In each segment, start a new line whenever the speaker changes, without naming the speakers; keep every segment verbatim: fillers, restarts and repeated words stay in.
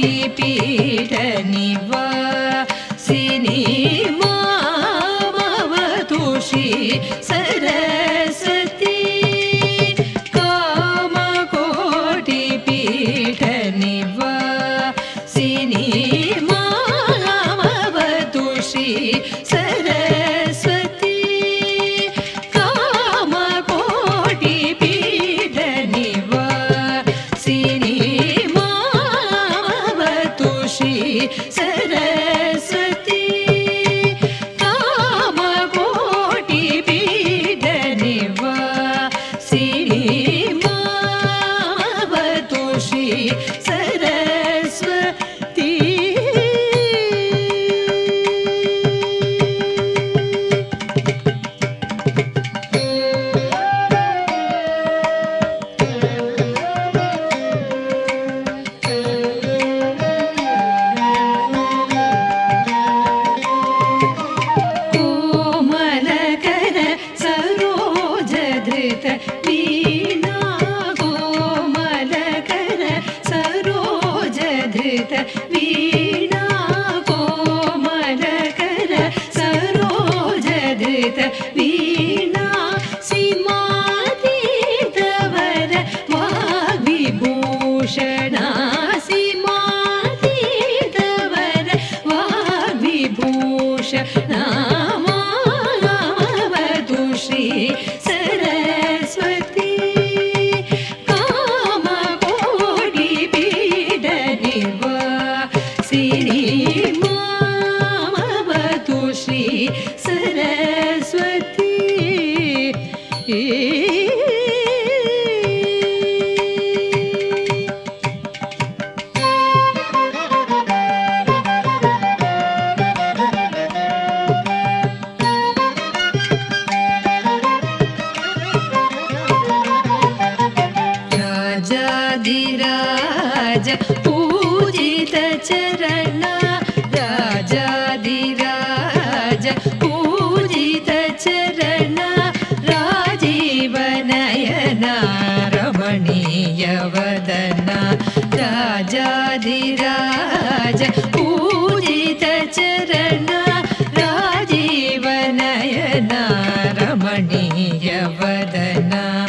पीठ निवासिनी मामवतु श्री सरस्वती कामकोटि पीठ निवासिनी मामवतु श्री सरस्वती कामकोटि पीठ निवासिनी मामवतु श्री सरस्वती कामकोटि पीठ निवासिनी मामवतु श्री सरस्वती कोमलकर सरोजधृत वीणा कोमलकर सरोजधृत वीणा कोमलकर सरोजधृत वीणा सीमातीतवर वाग्विभूषणा सीमातीतवर वाग्विभूषणा मामवतु श्री सरस्वती कामकोटि पीठ निवासिनी मामवतु श्री सरस्वती राजाधिराज पूजित चरण राजाधिराज पूजित चरण राजीव नयन रमणीय वदन राजाधिराज पूजित चरण राजीव नयन रमणीय वदन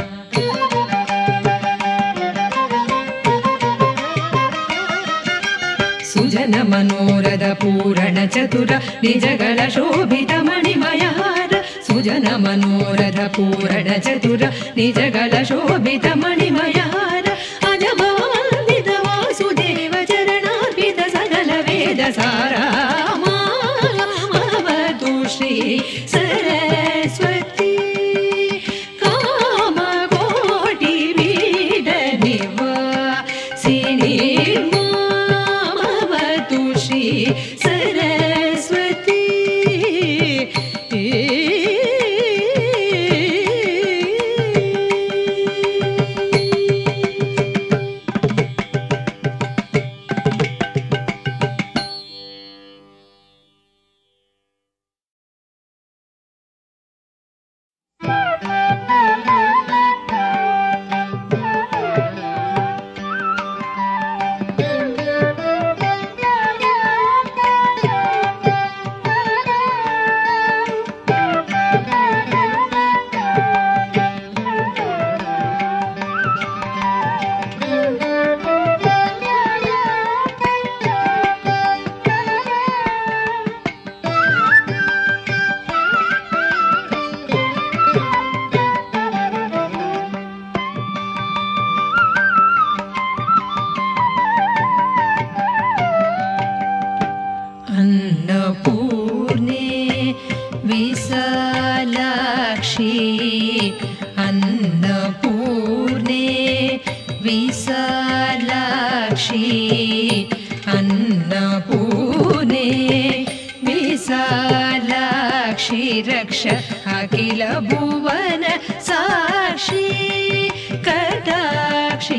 सुजन मनोरथ पूरण चतुर निजगल शोभित मणिमयहार सुजन मनोरथ पूरण चतुर निजगल शोभित मणिमयहार अजभवन्दित वासुदेव चरणार्पित सकल वेद सारा मामवतु श्री सरस्वती कामकोटि पीठ निवासिनी मामवतु श्री सरस्वती अन्नपूर्णे विशालाक्षी अन्नपूर्णे विशालाक्षी अन्नपूर्णे विशालाक्षी रक्ष अखिल भुवन साक्षी कटाक्षी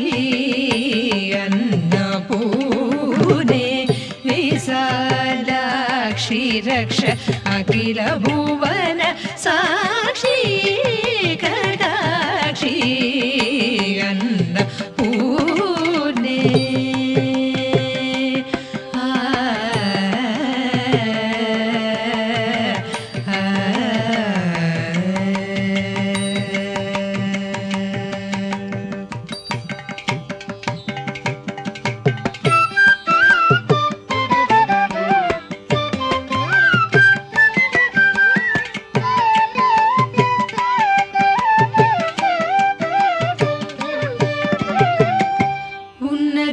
अन्नपूर्णे विशालाक्षी रक्ष अखिल भुवन साक्षी कटाक्षी अन्नपूर्णे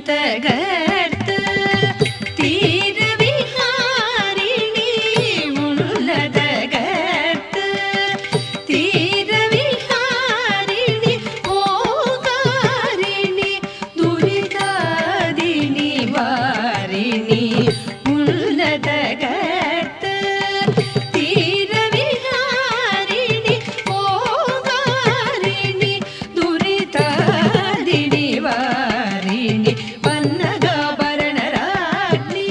ತಗರ್ತ ತೀರವಿಹಾರಿಣಿ ಉನ್ನತ ಗರ್ತ ತೀರವಿಹಾರಿಣಿ ಓಂಕಾರಿಣಿ ದುರಿತಾದಿನಿ ವಾರಿಣಿ ಉನ್ನತ ಗರ್ತ ತೀರವಿಹಾರಿಣಿ ಓಂಕಾರಿಣಿ ದುರಿತಾದಿನಿ ವಾರಿಣಿ ಪನ್ನಗಾಭರಣರಾಜ್ಞಿ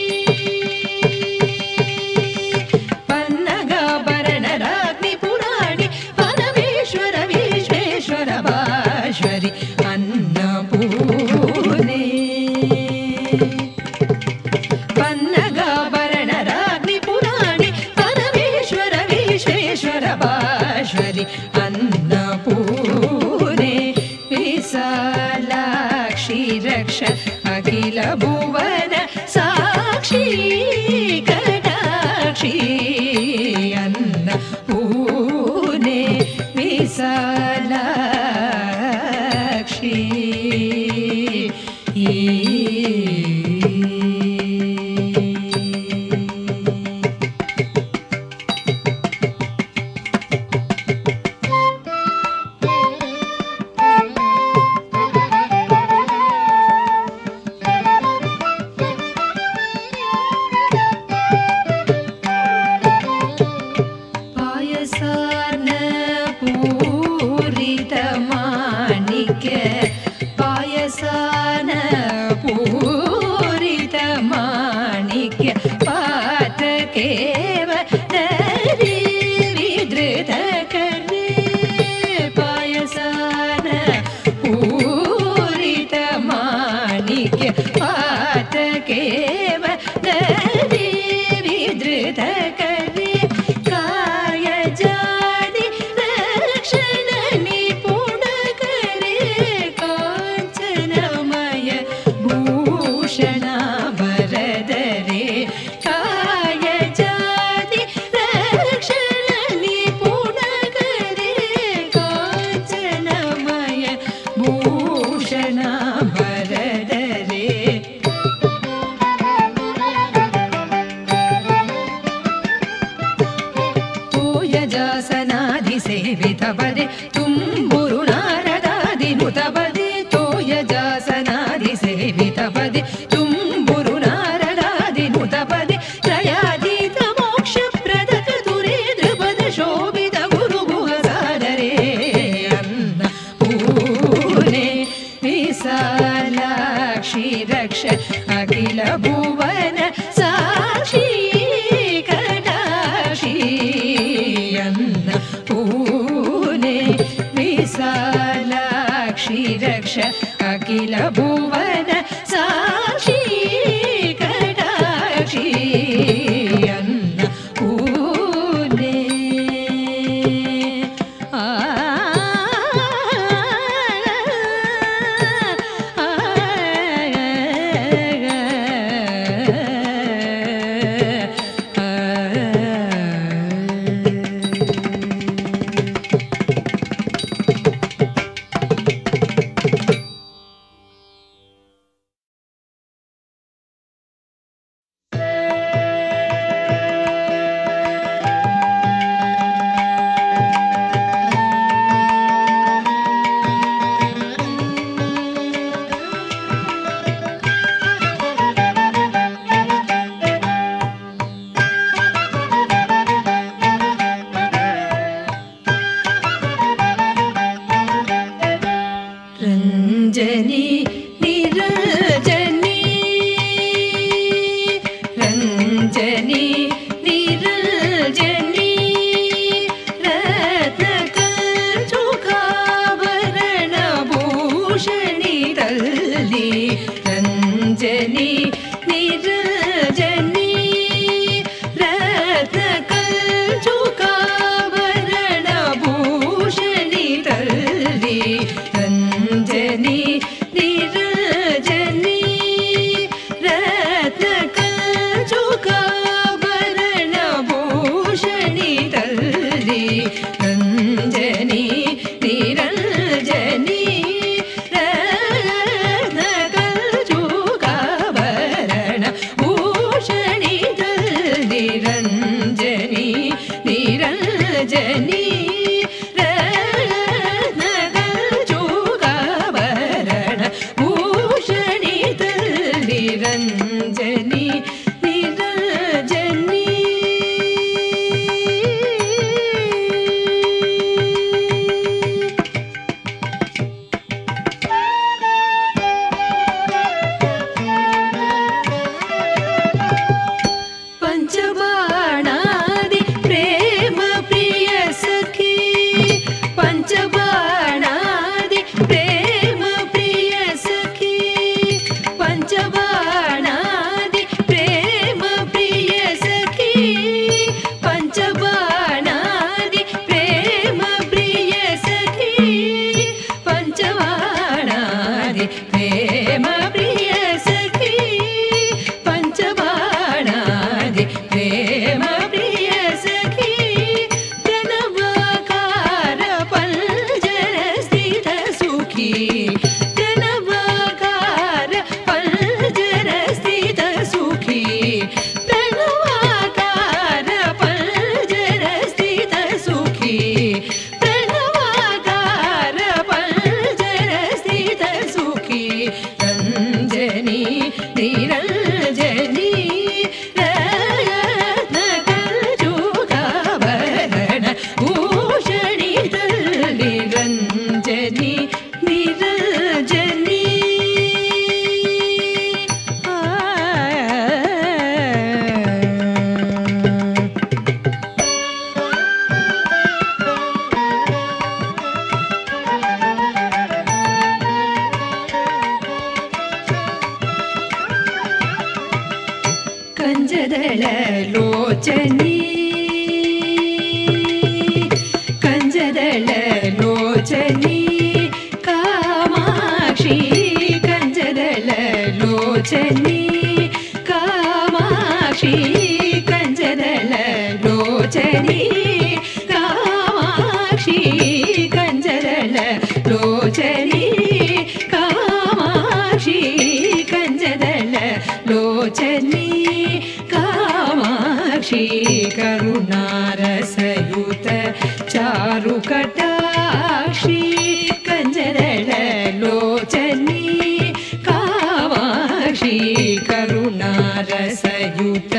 ಪನ್ನಗಾಭರಣರಾಜ್ಞಿ ಪುರಾಣಿ ಪರಮೇಶ್ವರ ವಿಶ್ವೇಶ್ವರ ಭಾಶ್ವರಿ ಅನ್ನಪೂರ್ಣೆ ಪನ್ನಗಾಭರಣರಾಜ್ಞಿ ಪುರಾಣಿ ಪರಮೇಶ್ವರ ವಿಶ್ವೇಶ್ವರ ಭಾಶ್ವರಿ ಅನ್ನಪೂರ್ಣೆ ವಿಶಾಲಾಕ್ಷಿ ರಕ್ಷ ಅಖಿಲ ಭುವನ ಸಾಕ್ಷಿ ಕಟಾಕ್ಷಿ ಅನ್ನಪೂರ್ಣೆ ವಿಶಾಲಾಕ್ಷಿ ಪಾಯಸಾರ್ನ ಪೂರಿತ ಮಾಣಿಕ್ಯ ಪಾಯಸಾನ ಪೂರಿತ ಮಾಣಿಕ್ಯ ಪಾತಕೇವ ನರಿ ವಿಧೃತ ಕರ್ಣೆ ಪಾಯಸಾನ ಪೂರಿತ ಮಾಣಿಕ್ಯ ಪಾತಕೇವ ನರಿ ವಿಧೃತ ಕರ್ಣೆ ಕಾಯ ಜಾಡಿ ರಕ್ಷಣ ನಿಪುಣ ಕರೆ ಕಾಂಚನಮಯ ಭೂಷಣ ಬರದರೆ ಕಾಯ ಜಾಡಿ ರಕ್ಷಣ ನಿಪುಣ ಕರೆ ಕಾಂಚನಮಯ ಭೂಷಣ ಬರದರೆ ತೋಯಜಾಸನಾದಿ ಸೇವಿತ ಪದೆ ತುಂಬುರು ನಾರದಾದಿ ನುತ ಪದೆ ತೋಯಜಾಸನಾದಿ ಸೇವಿತ ಪದೆ ತುಂಬುರು ನಾರದಾದಿ ನುತ ಪದೆ ತ್ರಯಾತೀತ ಮೋಕ್ಷ ಪ್ರದಕ ತುರೇಂದ್ರ ಪದ ಶೋಭಿತ ಗುರು ಗುಹ ಸಾದರೇ ಅನ್ನ ಪೂರ್ಣೆ ವಿಶಾಲಾಕ್ಷಿ ರಕ್ಷ ಅಖಿಲ ಭುವನ ಸಾಕ್ಷಿ ಕಟಾಕ್ಷಿ ಅನ್ನಪೂರ್ಣೆ ವಿಶಾಲಾಕ್ಷಿ ರಕ್ಷ ಅಖಿಲ ಭುವನ ಸಾಕ್ಷಿ ಕಟಾಕ್ಷಿ ಅನ್ನಪೂರ್ಣೆ ಆ ರಂಜನಿ ನಿರಂಜನಿ ರಂಜನಿ ನಿರಂಜನಿ ರತ್ನ ಕಂಚುಕಾಭರಣ ಭೂಷಣಿ ತಲ್ಲಿ ರಂಜನಿ ನಿರಂಜನಿ ರತ್ನ ಕಂಚುಕಾಭರಣ ಭೂಷಣಿ ತಲ್ಲಿ ರಂಜನಿ ನಿರಂಜನಿ ರತ್ನ ಕಂಚುಕಾಭರಣ ಭೂಷಣಿ ತಲ್ಲಿ ರಂಜನಿ ನಿರಂಜನಿ ರತ್ನ निरञ्जनी निरञ्जनी पंचबाणादि प्रेम प्रिय सखी पंचबाणादि प्रेम प्रिय सखी पंचबाणादि प्रेम प्रिय सखी पंचबाणादि प्रेम प्रिय सखी पंचबाणादि प्रेम प्रिय सखी पंचबाणादि प्रेम प्रिय सखी प्रणवाकार पंजर स्थित सुखी प्रणवाकार पंजर स्थित सुखी प्रणवाकार पंजर स्थित सुखी प्रणवाकार पंजर स्थित सुखी रंजनी निरंजनी भूषणी निरंजनी निरंजनी कंजदल लोचनी कंजदल लोचनी कामाक्षी कंजदल लोचनी कामाक्षी कंजदल लोचनी कामाक्षी कंजदल लोचनी कामाक्षी कंजदल लोचनी कामाक्षी करुणारसयुत चारुकटाक्षी कंजदल लोचनी कामाक्षी करुणारसयुत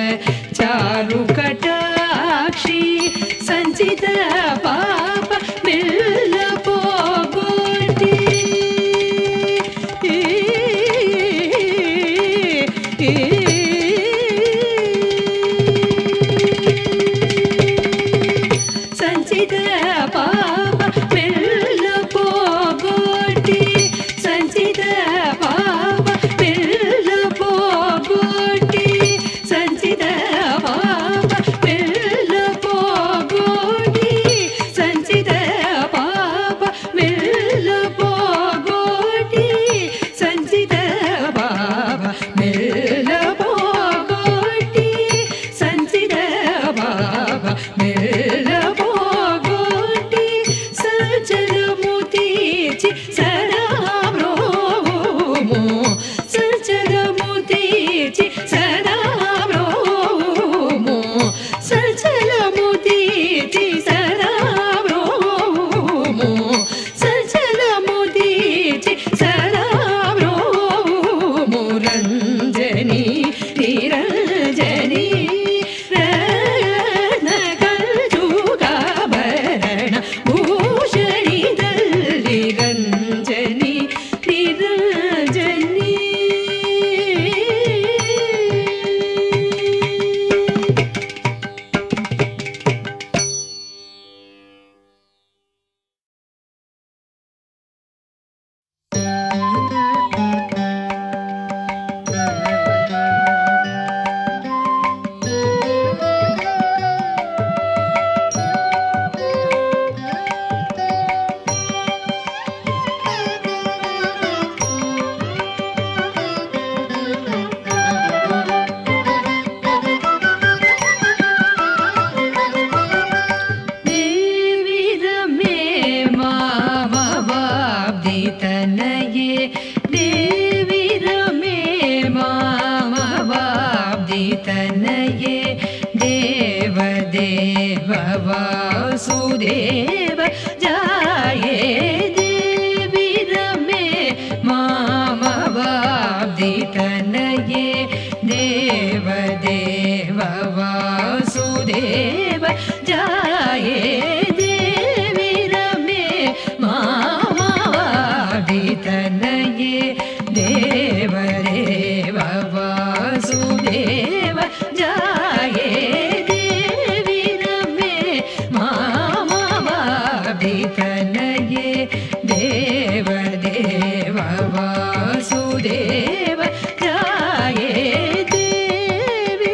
चारुकटाक्षी संचित पाप मिल्ल पोगोटी संचित पाप मिल्ल पोगोटी संचित पाप मिल्ल पोगोटी संचित पाप मिल्ल पोगोटी संचित पाप मिल्ल पोगोटी संचित पाप मिल्ल पोगोटी संचित पाप मिल्ल पोगोटी सचल मोतीची सदा ब्रोमो सचल मोतीची सदा ब्रोमो सचल मोतीची सदा ब्रोमो सचल मोतीची सदा ब्रोमो रंजनी निरंजनी रत्नकल्चुकाभरण भूषणी निरंजनी निरंजनी वासुदेव जाये देवी रमे मामवाब्दितनये तनये देव देव वासुदेव जाये देवी रमे मामावादि तनये देव देव वासुदेव जाये देवी रमे मामावादि तनये देव देव वासुदेव जाये देवी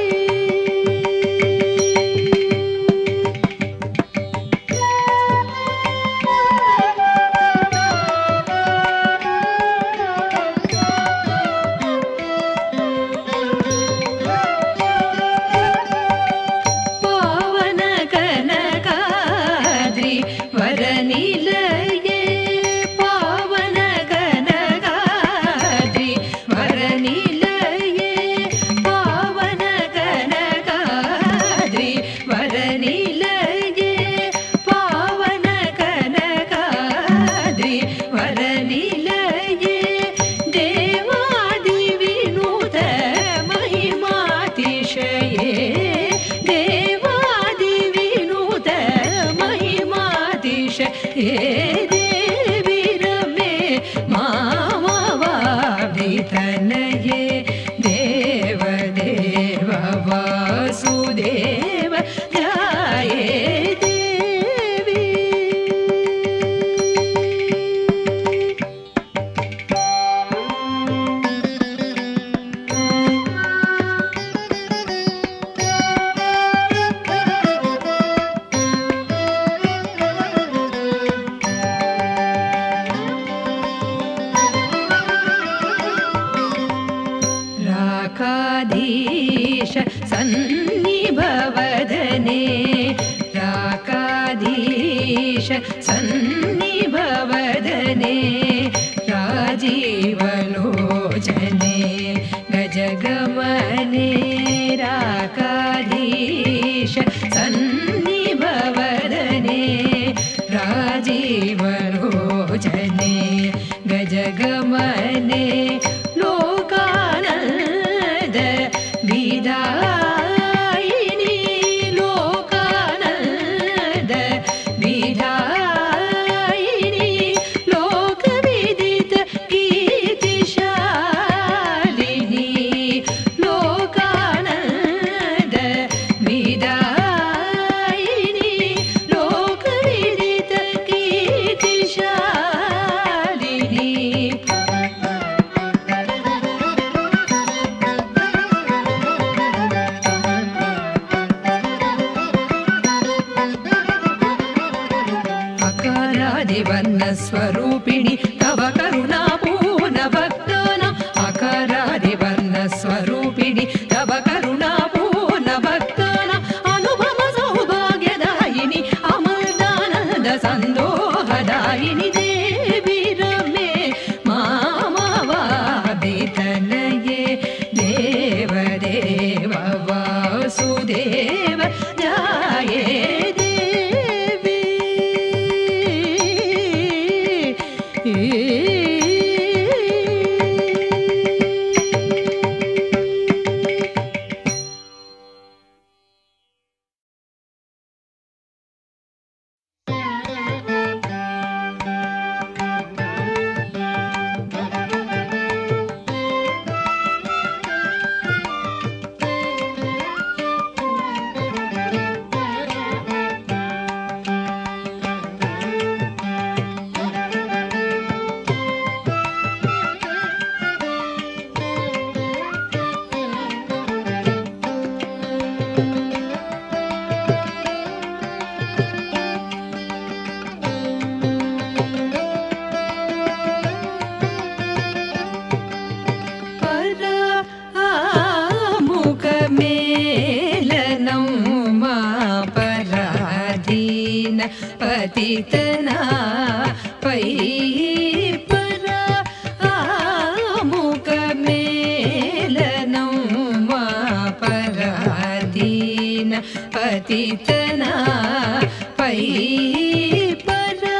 पावन कनकाद्रि वरनिलये पावन कनकाद्रि वरनिलये पावन कनकाद्रि वरनिलये पावन कनकाद्रि वरनिलये देवादि विनुत महिमातिशये देवादि विनुत महिमातिशये देवी रमे मामावादि तनये देव देव वासुदेव जाये देवी राकाधीश सन्निभवदने राकाधीश सन्निभवदने राजीवलोचने गजगमने राकाधीश सन्निभवदने राजीवलोचने गजगमने लोकानन्द विदायिनी लोकानन्द विदायिनी लोकविदित कीर्तिशालिनी लोकानन्द विदायिनी लोकविदित कीर्तिशालिनी अकारादिवर्णस्वरूपिणि तव करुणा पूर्ण भक्तानाम् अकारादिवर्णस्वरूपिणि तव करुणा पूर्ण भक्तानाम् अनुभव सौभाग्यदायिनि अमृतानन्द सन्दोहदायिनि देवी रमे मामावादि तनये देव देव वासुदेव जाये देवी पतितना पै परा आमुक मेलनं मा पराधीन पतितना पै परा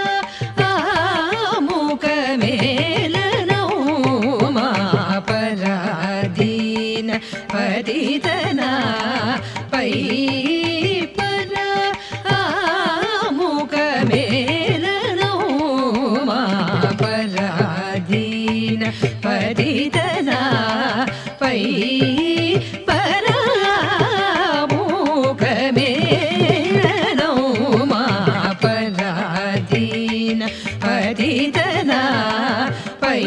आमुक मेलनं मा पराधीन पतितना पै परा आमुकमेलनो मा पराधीन पतितना पै परा आमुकमेलनो मा पराधीन पतितना पै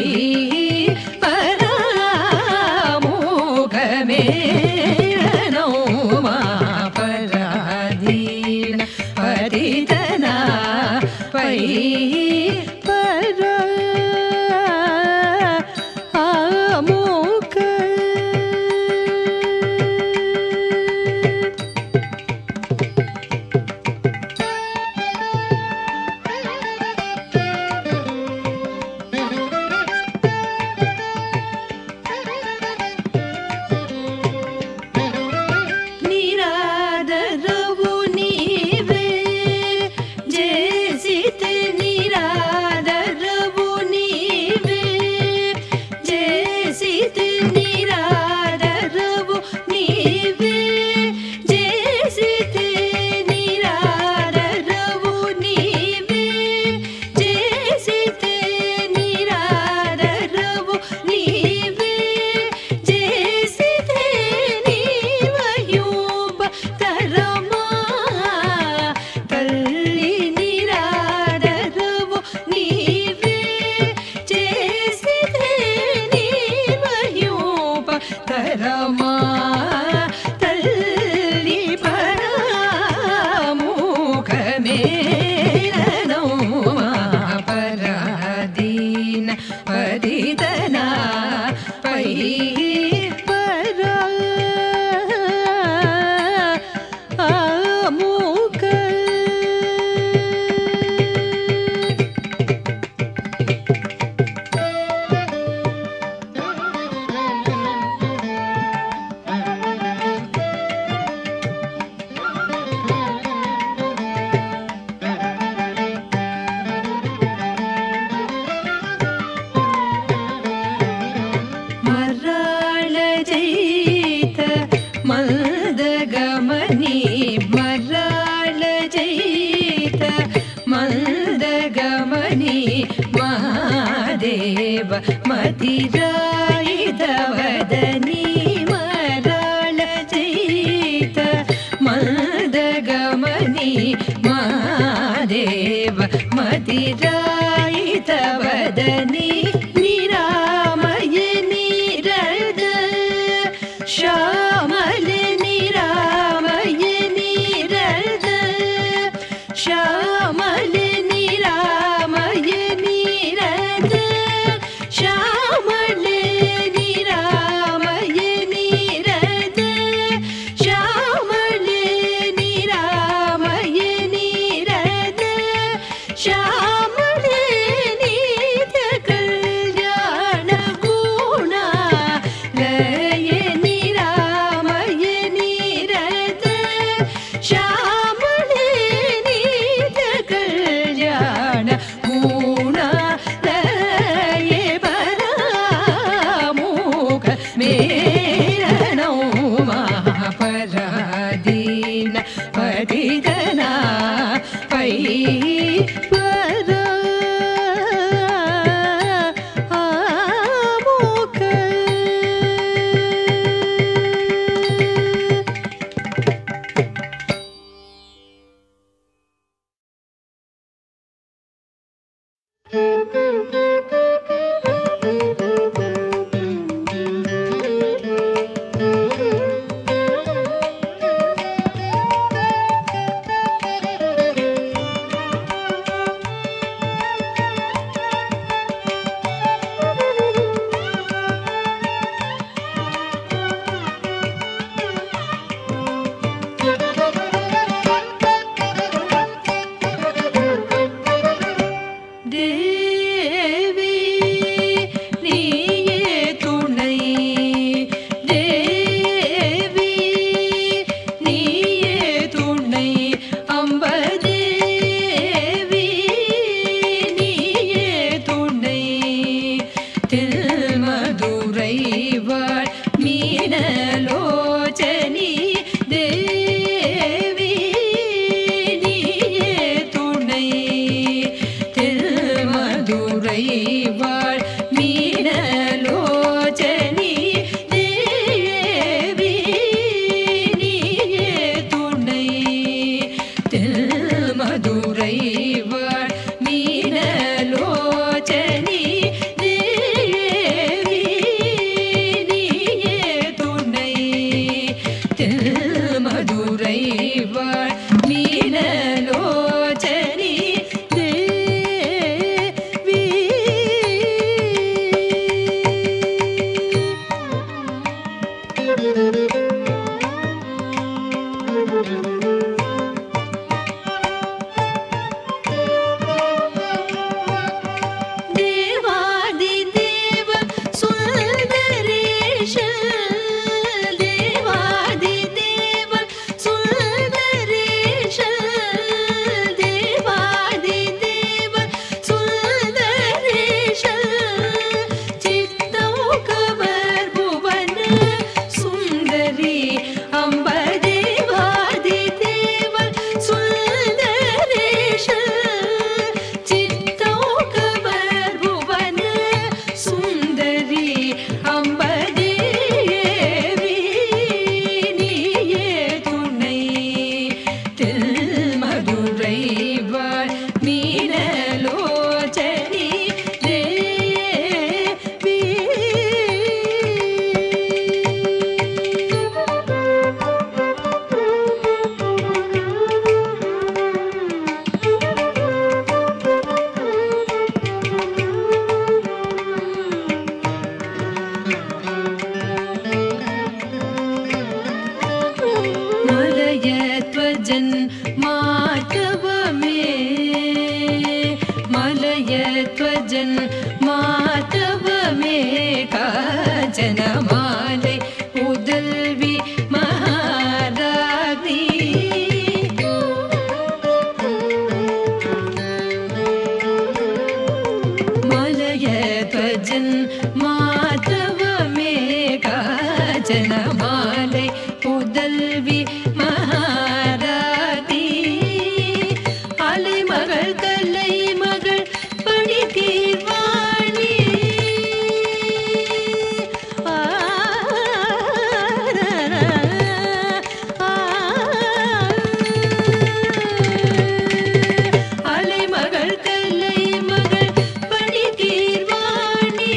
मतिरायितवदनी मराळजयित मन्दगमनी महादेव मतिरायितवदनी निरामय निरद श्यामल निरामय निरद श्यामल निरामय निरद श्यामल निरामय निरद श्यामल निरामय निरद श्यामल नीत कल्याण गुण लय निरामय மீனலோச்சனி தேவி நீயே துணை தென்மதுரை வாழ் மீனலோச்சனி தேவி நீயே துணை தென்மதுரை வாழ் மீனலோச்சனி தேவி நீயே துணை தென்மதுரை வாழ் மீனலோச்சனி தேவி. தேவாதி தேவ சுந்தரேஷ தேவாதி தேவ சுந்தரேஷ தேவாதி தேவ சுந்தரேஷ சித்தௌகவர் புவன சுந்தரி அம்ப தேவாதி தேவ சுந்தரேஷ சித்தௌகவர் புவன சுந்தரி அம்ப தேவி நீயே துணை தென்மதுரை வாழ் மீனலோச்சனி தேவி. மலயத்வஜன் மாதவமே மலயத்வஜன் மாதவமே காஞ்சன மாலை உதல்வி மகாராணி மலயத்வஜன் மாதவமே காஞ்சன மாலை உதல்வி மகாராணி அலைமகள் கலை மகள் பணி தீர்வாணி ஆ அலைமகள் கலை மகள் பணி தீர்வாணி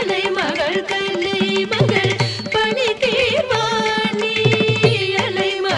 அலைமகள் கலை மகள் பணி தீர்வாணி அலைமகள்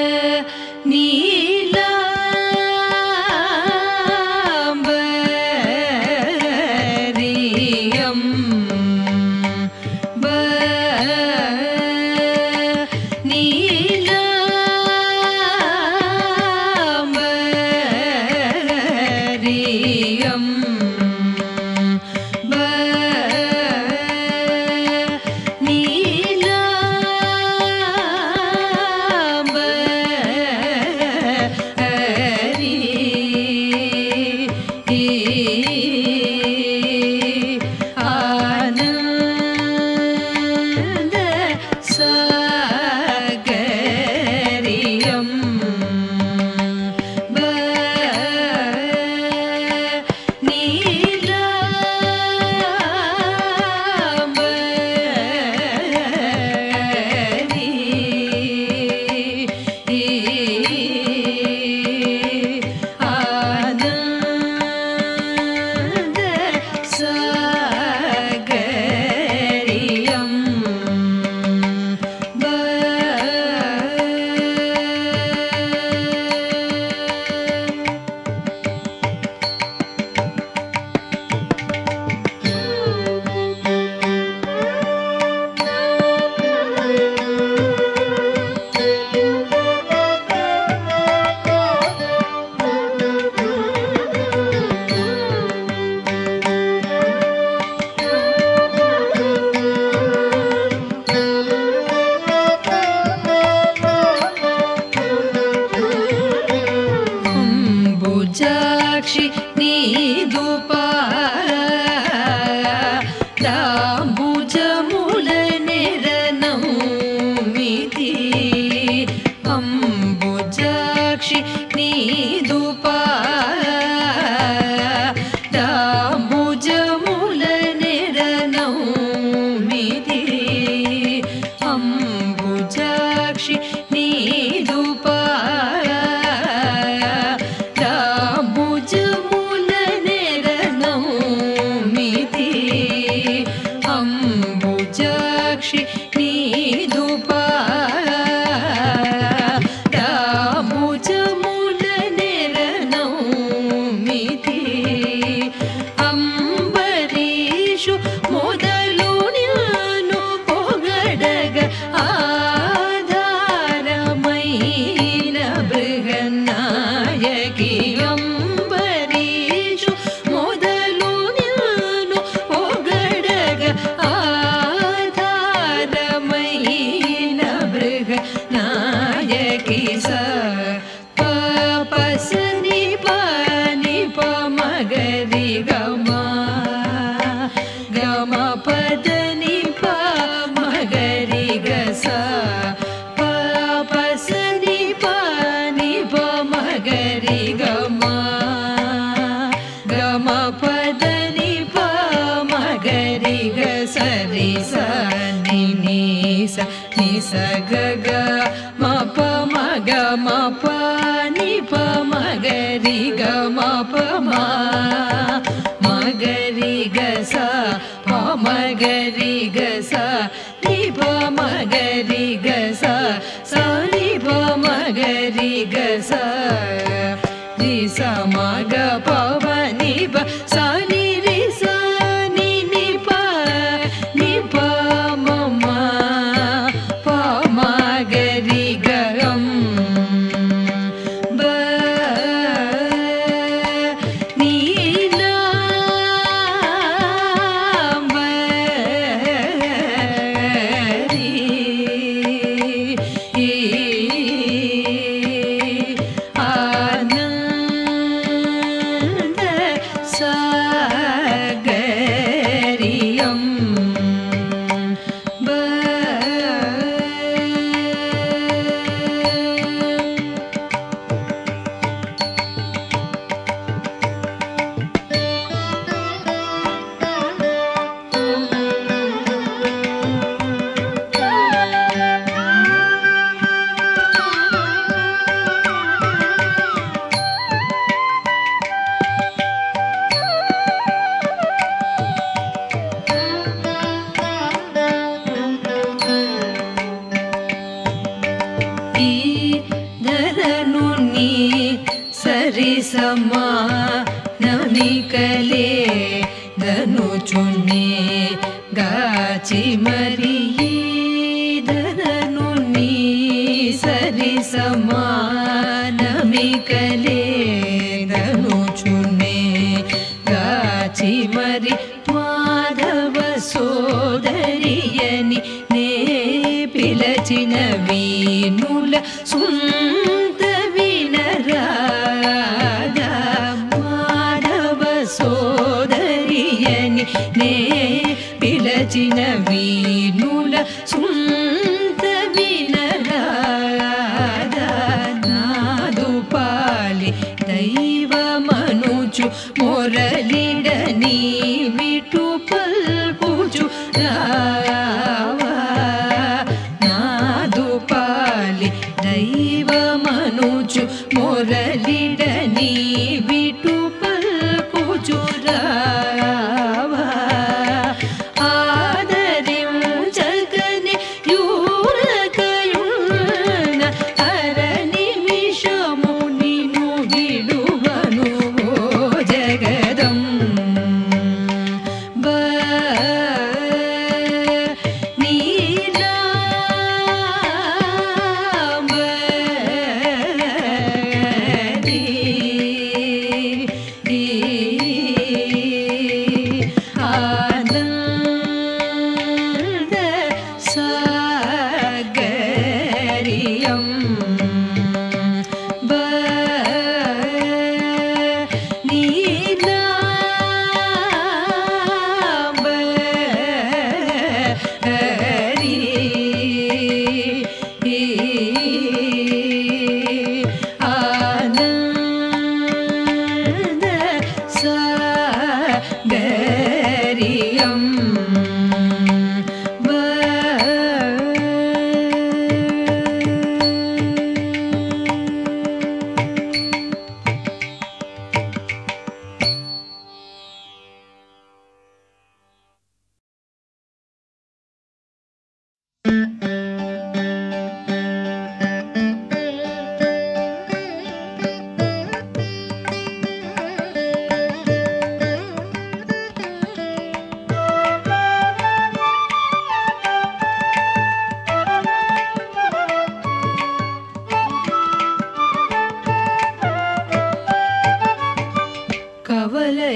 Hari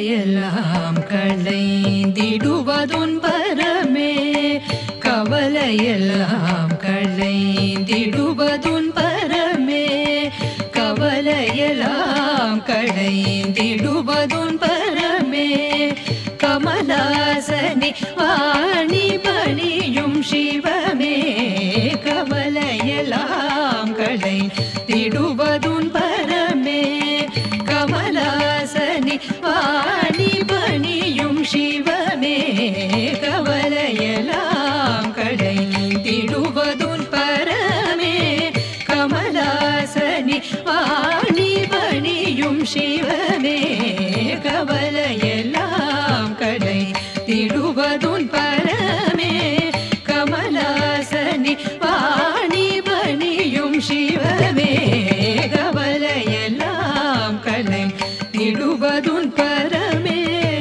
கவலையெல்லாம் களைந்திடுவதுன் பரமே கவலையெல்லாம் களைந்திடுவதுன் பரமே கவலையெல்லாம் களைந்திடுவதுன் பரமே கமலாசனி வாணி பணியும் சிவமே கவலையெல்லாம் களைந்திடுவதுன் பரமே கமலாசனி வாணி பணியும் சிவமே கவலையெல்லாம் களைந்திடுவதுன் பரமே கமலாசனி வாணி பணியும் சிவமே கவலையெல்லாம் களைந்திடுவதுன் பரமே கமலாசனி வாணி பணியும் சிவமே கவலையெல்லாம் களைந்திடுவதுன் பரமே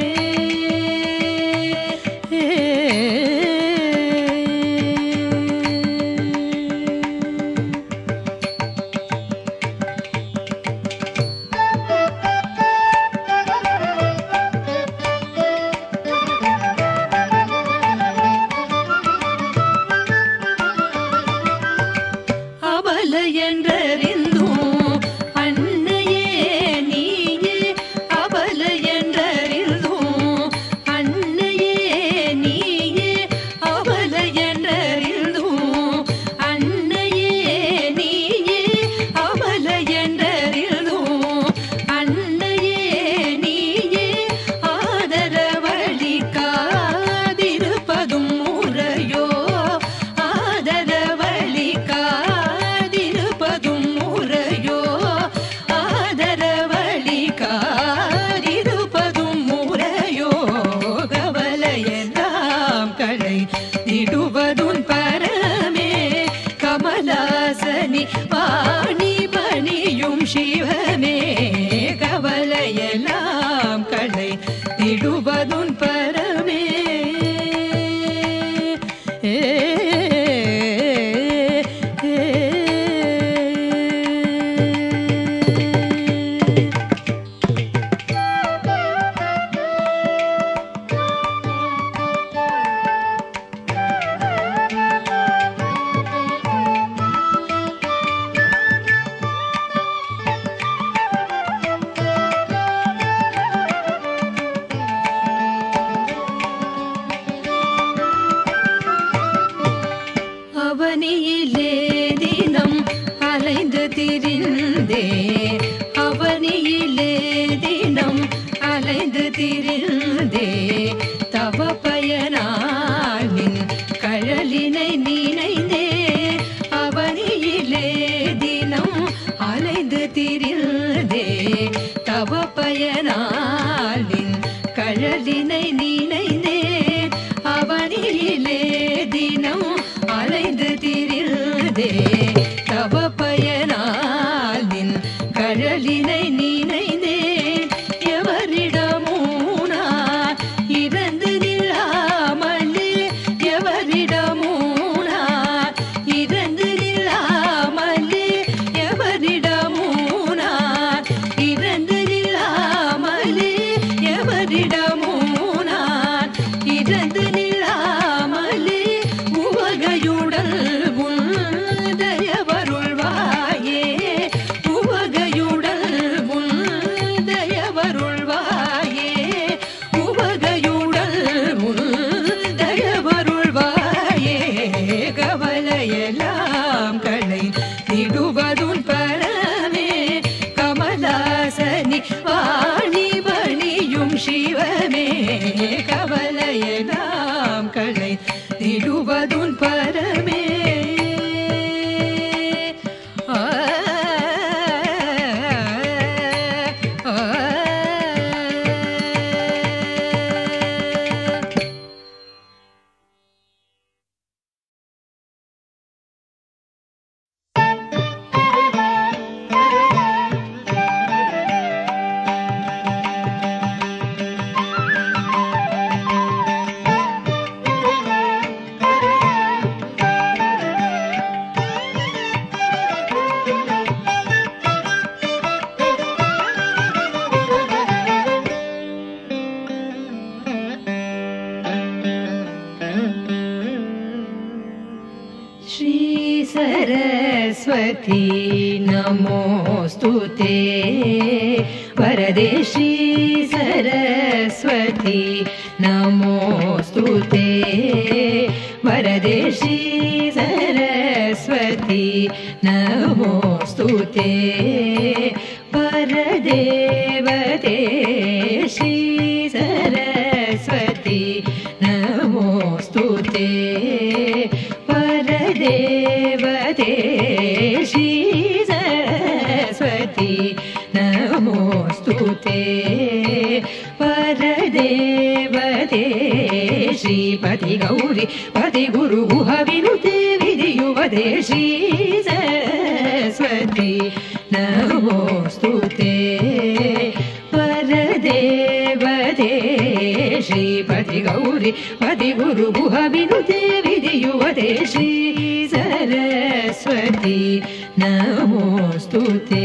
என்றறிந்தும் அன்னையே நீயே அவல என்றறிந்தும் அன்னையே நீயே அவல என்றறிந்தும் அன்னையே நீயே அவல என்றறிந்தும் அன்னையே நீயே ஆதரவளிக்காதிருப்பதும் முறையோ ஆதரவளிக்கா இருப்பதும் முறையோ கவலையெல்லாம் களைந்திடுவதுன் பரமே கமலாசனி வாணி பணியும் சிவமே கவலையெல்லாம் களைந்திடுவதுன் பரமே ஏ அவனியிலே தினம் அலைந்து திரிந்தே அவனியிலே தினம் அலைந்து திரிந்தே தவ பயனாளின் கழலினை நினைந்தே அவனியிலே தினம் அலைந்து திரிந்தே தவ பயனாளின் கழலினை நினைந்தே அவனியிலே தினம் அலைந்து திரிந்தே தவ பயனாளின் கழ सरस्वती नमोस्तुते वरदे श्री सरस्वती नमोस्तुते वरदे श्री सरस्वती नमोस्तुते वरदेवते श्री सरस्वती नमोस्तुते वरदेवते श्री सरस्वती नमोस्तुते वरदेवते श्रीपति गौरी पति गुरु गुह विनुते विधियुवते श्री सरस्वती नमोस्तुते वरदेवते श्रीपति गौरी पति गुरु गुह विनुते विधियुवते श्री सरस्वती नमोस्तुते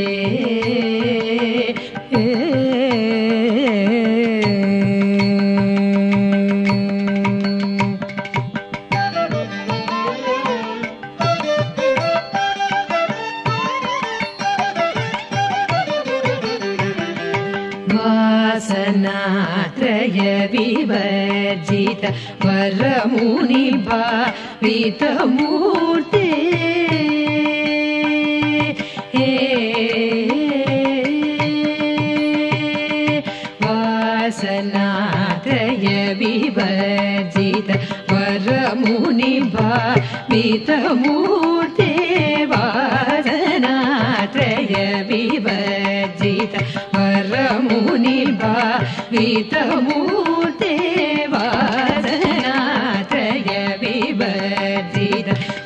वासनात्रय विवर्जित वरमुनिभावितमूर्ते वासनात्रय विवर्जित वरमुनिभावितमूर्ते वासनात्रय विवर्जित वरमुनिभावितमूर्ते वासनात्रय विवर्जित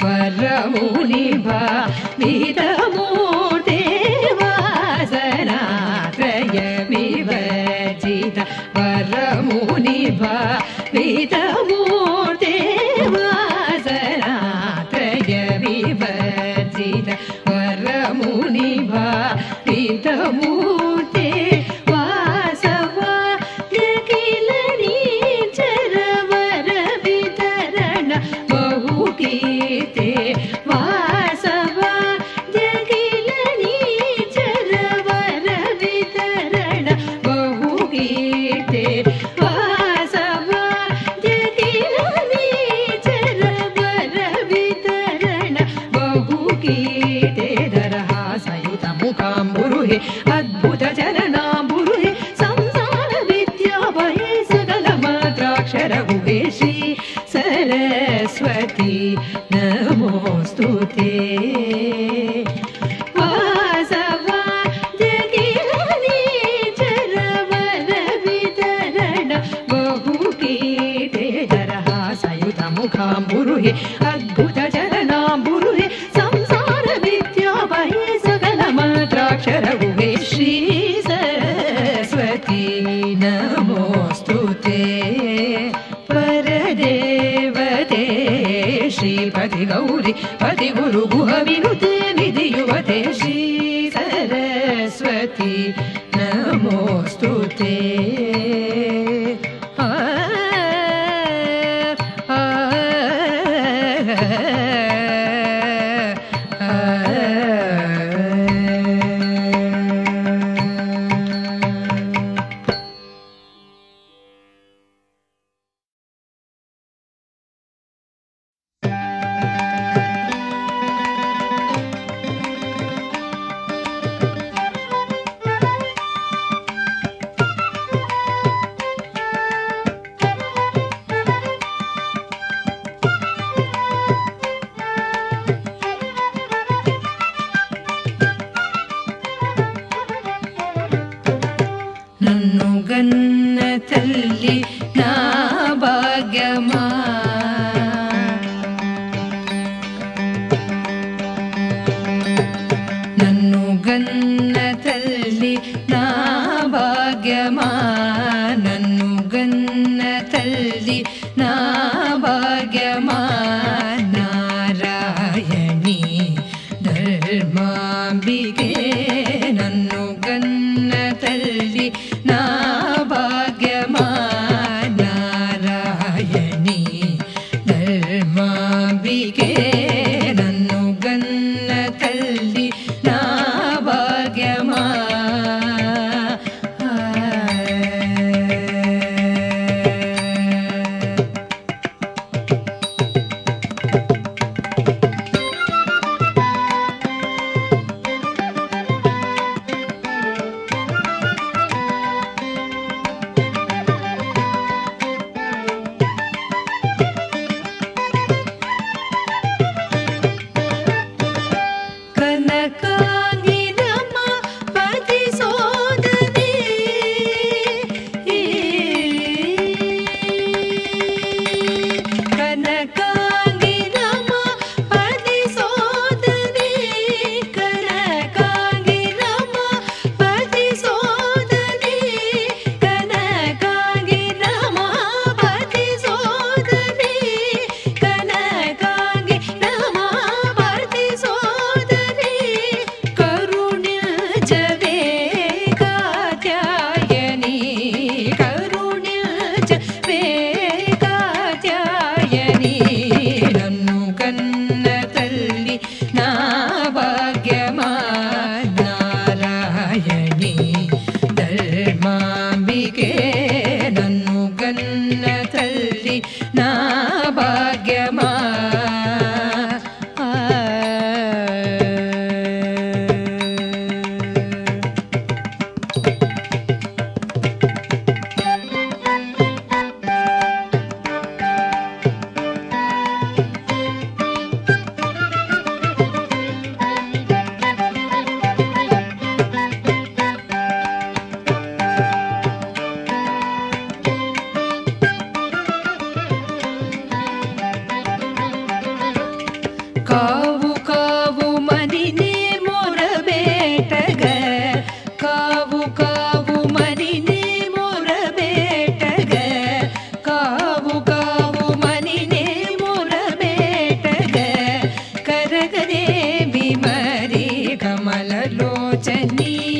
वरमुनिभावितमूर्ते वासनात्रय विवर्जित वरमुनिभावितमूर्ते वासनात्रय विवर्जित वरमुनिभावितमूर्ते अद्भुत चरणाम्बुरुहे संसार विद्यावहे सकल मात्राक्षर गुहे श्री सरस्वती नमोस्तुते वासवाद्यकिरणीचरवरवितरण बहुकीर्ते दरहासयुतमुखाम्बुरुहे अद्भुत चरणाम्बुरुहे संसार विद्यावहे सकल मात्राक्षर गुहे श्री सरस्वती नमोस्तुते परदेवते श्रीपति गौरी पति गुरु गुह विनुते विधियुवते श्री सरस्वती नमोस्तुते ನನ್ನುಗನ್ನ ತಲ್ಲಿ ನಾ ಭಾಗ್ಯಮ ನನ್ನುಗನ್ನ ತಲ್ಲಿ ನಾ ಭಾಗ್ಯಮ ನನ್ನುಗನ್ನ ತಲ್ಲಿ ನಾ ಭಾಗ್ಯಮ ನಾರಾಯಣಿ ಧರ್ಮಾಂಬಿಕೆ ನನ್ನುಗನ್ನ ತಲ್ಲಿ ನಾ ಭಾಗ್ಯಮ ನಾರಾಯಣಿ ಧರ್ಮಾಂಬಿಕೆ ನನ್ನುಗನ್ನ ತಲ್ಲಿ मललोचनी